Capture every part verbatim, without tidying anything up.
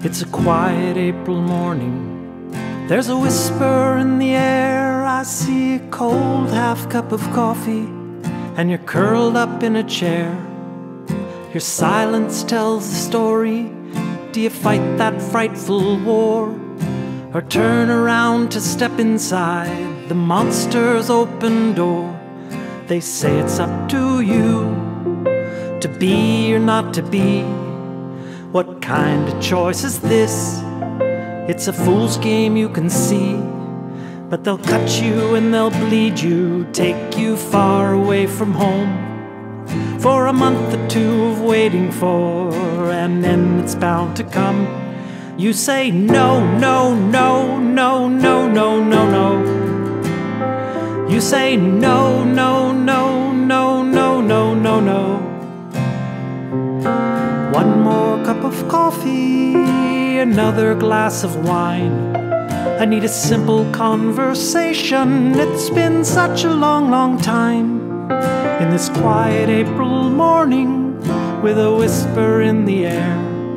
It's a quiet April morning. There's a whisper in the air. I see a cold half cup of coffee, and you're curled up in a chair. Your silence tells the story. Do you fight that frightful war, or turn around to step inside the monster's open door? They say it's up to you to be or not to be. What kind of choice is this? It's a fool's game, you can see. But they'll cut you and they'll bleed you, take you far away from home, for a month or two of waiting for an end that's bound to come. You say no, no, no, no, no, no, no, no. You say no, no, no, no, no, no, no, no. One more cup of coffee, another glass of wine. I need a simple conversation. It's been such a long, long time. In this quiet April morning, with a whisper in the air.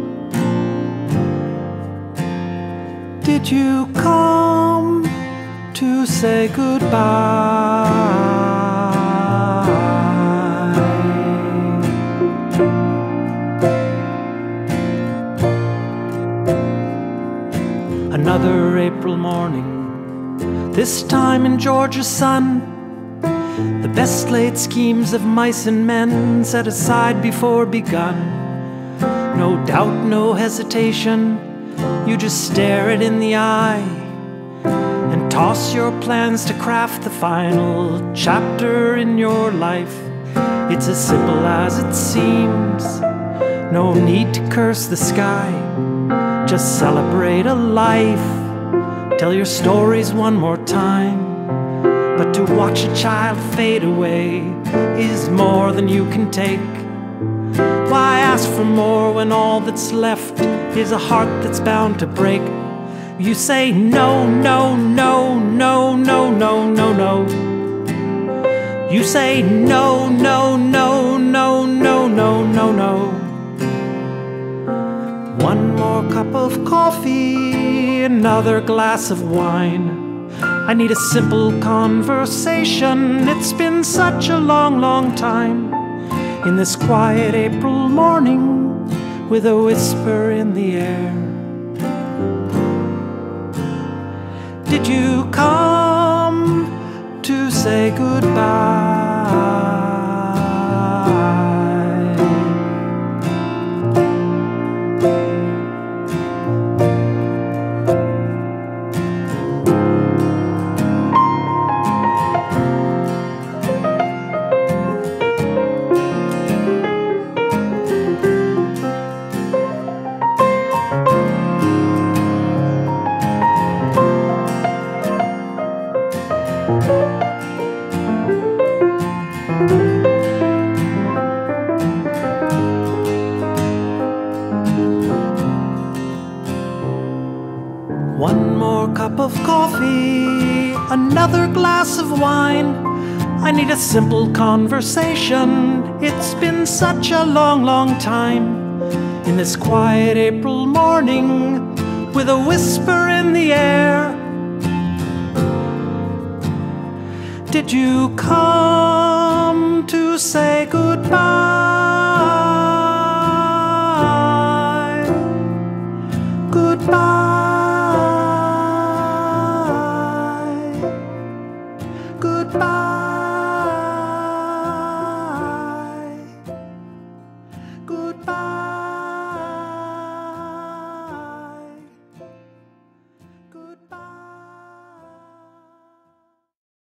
Did you come to say goodbye? Another April morning, this time in Georgia's sun. The best laid schemes of mice and men set aside before begun. No doubt, no hesitation, you just stare it in the eye and toss your plans to craft the final chapter in your life. It's as simple as it seems. No need to curse the sky, just celebrate a life. Tell your stories one more time. But to watch a child fade away is more than you can take. Why ask for more when all that's left is a heart that's bound to break? You say no, no, no, no, no, no, no, no. You say no, no, no, no, no, no, no, no. One more cup of coffee, another glass of wine. I need a simple conversation. It's been such a long, long time. In this quiet April morning, with a whisper in the air. Did you come to say goodbye? One more cup of coffee, another glass of wine. I need a simple conversation. It's been such a long, long time. In this quiet April morning, with a whisper in the air. Did you come to say goodbye?